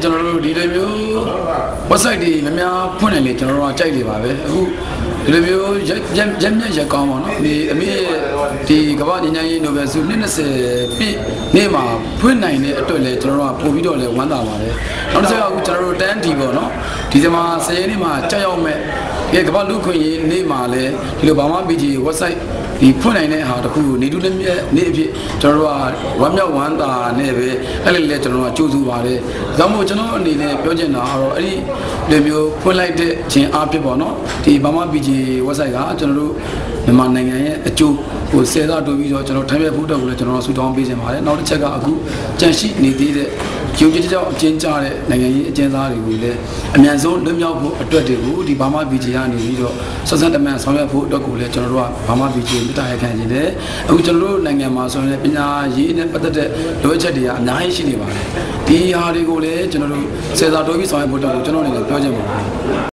ကျွန်တော်တို့ဒီလိုမျိုး website တွေများများဖွင့်နေလေကျွန်တော်တို့ကကြိုက်နေပါပဲအခုဒီလိုမျိုးရက်မြက်ရက်ကောင်းပါနော်ဒီအမေဒီကမ္ဘာညဉ့်ညမ်းရေးနိုဘယ်ဆု20ပြည့်နေ့မှာဖွင့်နိုင်တဲ့အတွက်လည်းကျွန်တော်တို့ကပို့ပြီးတော့လည်းဝမ်းသာပါတယ်နောက်တစ်ချက်ကအခုကျွန်တော်တို့တန်းတီပေါ့နော်ဒီဇင်ဘာ10ရက်နေ့မှာကြောက်ရောက်မဲ့ဒီကမ္ဘာလူခွင့်ရေးနေ့မှာလည်းဒီလိုဘာမှ PG website ဒီဖွင့်နိုင်တဲ့ဟာတခုနေတူလည်းနေ့အဖြစ်ကျွန်တော်တို့ကဝမ်းမြောက်ဝမ်းသာနဲ့ပဲအဲ့လိုလေကျွန်တော်တို့ကကြိုးစုပါတယ်ဒါကြောင့်မို့ကျွန်တော်အနေနဲ့ပြောချင်တာကတော့အဲ့ဒီလိုမျိုးဖွင့်လိုက်တဲ့ခြင်းအားဖြစ်ပေါ့နော်ဒီဘာမှ PG website ကကျွန်တော်တို့မြန်မာနိုင်ငံရဲ့အကျိုးကိုဆယ်သားတိုးပြီးတော့ကျွန်တော်ထိုင်ပြဖို့တက်ကိုလည်းကျွန်တော်ဆူတောင်းပေးခြင်းပါတယ်နောက်တစ်ချက်ကအခုကြန့်ရှိနေသေးတဲ့ရုပ်ကြီးကြောင့်အကျဉ်းချတဲ့နိုင်ငံရေးအကျဉ်းသားတွေကိုလည်းအမြန်ဆုံးလွတ်မြောက်ဖို့အတွက်တွေကိုဒီဘာမှ PG ကနေပြီးတော့ဆက်ဆက်တမန်ဆောင်ရွက်ဖို့အတွက်ကိုလည်းကျွန်တော်တို့ကဘာမှ PG မြစ်တာရခံနေတယ်အခုကျွန်တော်တို့နိုင်ငံမှာဆိုရင်ပညာရေးနဲ့ပတ်သက်တဲ့လိုအပ်ချက်တွေကအများကြီးရှိနေပါတယ်ဒီဟာတွေကိုလည်းကျွန်တော်တို့ဆယ်သားတိုးပြီးဆောင်ရွက်ဖို့အတွက်ကိုကျွန်တော်အနေနဲ့ပြောချင်ပါတယ်